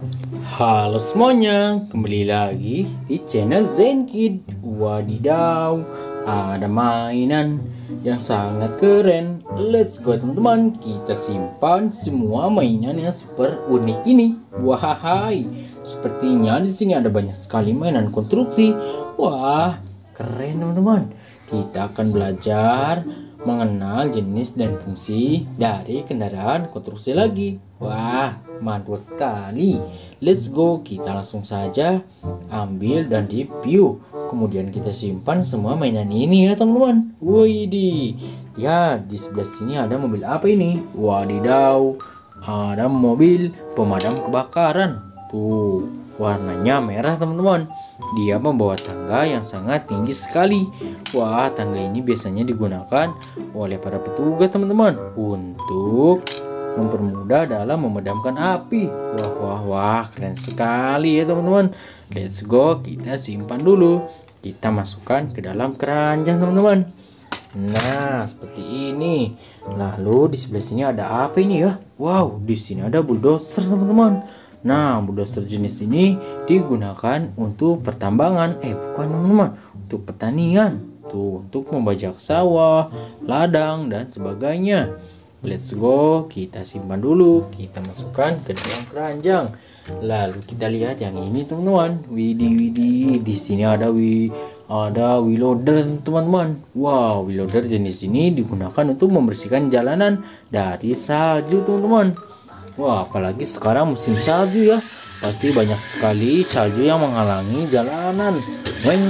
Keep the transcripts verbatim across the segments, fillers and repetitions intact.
Halo semuanya, kembali lagi di channel Zenkid. Wadidaw, ada mainan yang sangat keren. Let's go teman-teman, kita simpan semua mainan yang super unik ini. Wahai, sepertinya di sini ada banyak sekali mainan konstruksi. Wah, keren teman-teman. Kita akan belajar mengenal jenis dan fungsi dari kendaraan konstruksi lagi. Wah, mantul sekali. Let's go, kita langsung saja ambil dan review. Kemudian kita simpan semua mainan ini ya teman-teman. Widih, ya di sebelah sini ada mobil apa ini? Wadidaw, ada mobil pemadam kebakaran. Tuh, warnanya merah teman-teman. Dia membawa tangga yang sangat tinggi sekali. Wah, tangga ini biasanya digunakan oleh para petugas teman-teman untuk mempermudah dalam memadamkan api. Wah, wah, wah, keren sekali ya teman-teman. Let's go, kita simpan dulu. Kita masukkan ke dalam keranjang teman-teman. Nah, seperti ini. Lalu di sebelah sini ada apa ini ya? Wow, di sini ada bulldozer teman-teman. Nah, bulldozer jenis ini digunakan untuk pertambangan. Eh, bukan teman-teman, untuk pertanian. Tuh, untuk membajak sawah, ladang, dan sebagainya. Let's go, kita simpan dulu. Kita masukkan ke dalam keranjang. Lalu kita lihat yang ini teman-teman. Widih, widih. Di sini ada wi ada wheel loader teman-teman. Wow, wheel loader jenis ini digunakan untuk membersihkan jalanan dari salju teman-teman. Wah, apalagi sekarang musim salju ya. Pasti banyak sekali salju yang menghalangi jalanan. Weng.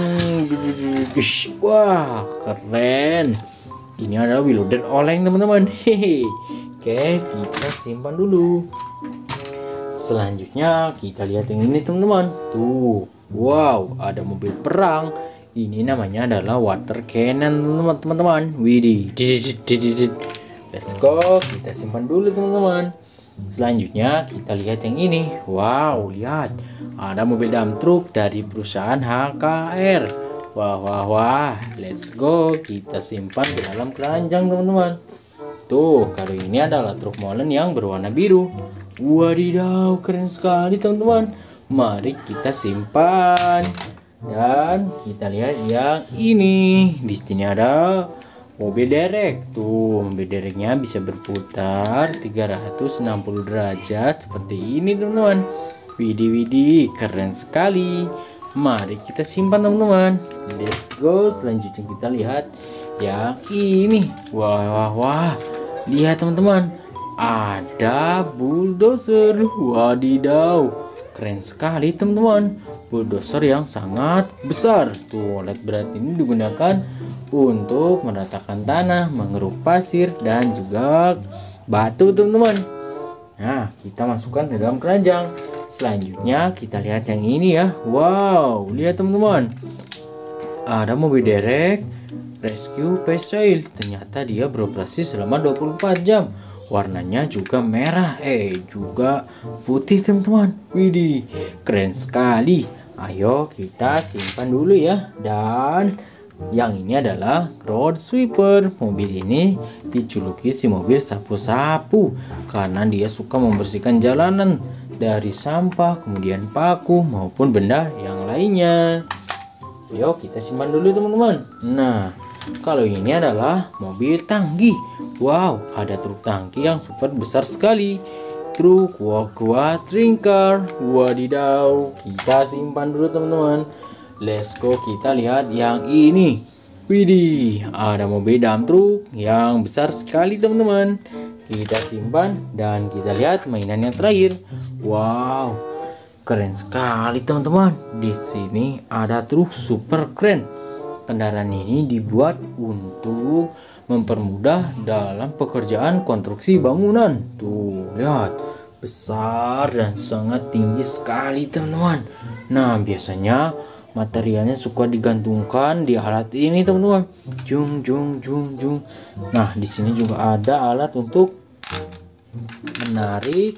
Wah, keren. Ini adalah wheel loader oleng teman-teman. Hehe. Oke, kita simpan dulu. Selanjutnya kita lihat yang ini teman-teman. Tuh, wow, ada mobil perang. Ini namanya adalah water cannon teman-teman. Widih. Let's go, kita simpan dulu teman-teman. Selanjutnya kita lihat yang ini. Wow, lihat, ada mobil dump truck dari perusahaan H K R. Wah, wah, wah, let's go, kita simpan di dalam keranjang teman-teman. Tuh, kalau ini adalah truk molen yang berwarna biru. Wadidaw, keren sekali teman-teman. Mari kita simpan. Dan kita lihat yang ini. Di sini ada mobil derek. Tuh, mobil dereknya bisa berputar tiga ratus enam puluh derajat seperti ini teman-teman. Widih, widih, keren sekali. Mari kita simpan teman-teman. Let's go. Selanjutnya kita lihat yang ini. Wah, wah, wah. Lihat teman-teman, ada bulldozer. Wadidaw, keren sekali teman-teman. Bulldozer yang sangat besar. Tuh, alat berat ini digunakan untuk meratakan tanah, mengeruk pasir, dan juga batu teman-teman. Nah, kita masukkan ke dalam keranjang. Selanjutnya kita lihat yang ini ya. Wow, lihat teman-teman, ada mobil derek rescue Pesail. Ternyata dia beroperasi selama dua puluh empat jam. Warnanya juga merah, eh juga putih teman-teman. Widih, keren sekali. Ayo kita simpan dulu ya. Dan yang ini adalah road sweeper. Mobil ini dijuluki si mobil sapu-sapu karena dia suka membersihkan jalanan dari sampah, kemudian paku maupun benda yang lainnya. Yuk kita simpan dulu teman-teman. Nah, kalau ini adalah mobil tangki. Wow, ada truk tangki yang super besar sekali. Truk watering car. Wadidaw, kita simpan dulu teman-teman. Let's go, kita lihat yang ini. Widih, ada mobil dump truck yang besar sekali teman-teman. Kita simpan dan kita lihat mainan yang terakhir. Wow, keren sekali teman-teman. Di sini ada truk super keren. Kendaraan ini dibuat untuk mempermudah dalam pekerjaan konstruksi bangunan. Tuh, lihat, besar dan sangat tinggi sekali teman-teman. Nah, biasanya materialnya suka digantungkan di alat ini teman-teman. Jung jung jung jung. Nah, di sini juga ada alat untuk menarik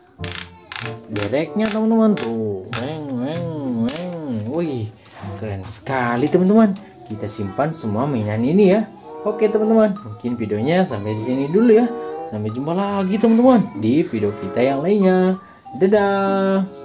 dereknya teman-teman. Tuh, weng weng weng. Wih, keren sekali teman-teman. Kita simpan semua mainan ini ya. Oke teman-teman, mungkin videonya sampai di sini dulu ya. Sampai jumpa lagi teman-teman di video kita yang lainnya. Dadah.